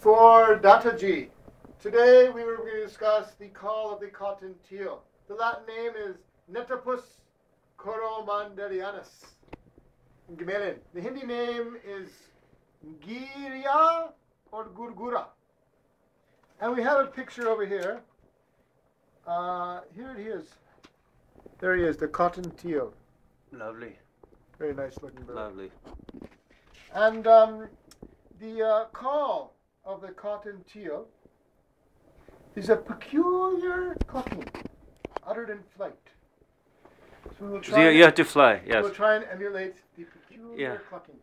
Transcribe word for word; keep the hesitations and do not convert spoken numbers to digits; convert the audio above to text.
for Dadaji. Today we were going to discuss the call of the cotton teal. The Latin name is Netopus coromandelianus. Gemelin. The Hindi name is Giria or Gurgura. And we have a picture over here. Uh, here it is. There he is, the cotton teal. Lovely. Very nice looking bird. Lovely. And um, the uh, call of the cotton teal is a peculiar clucking uttered in flight. So we will So try you, and, you have to fly, we yes. will try and emulate the peculiar Yeah. clucking.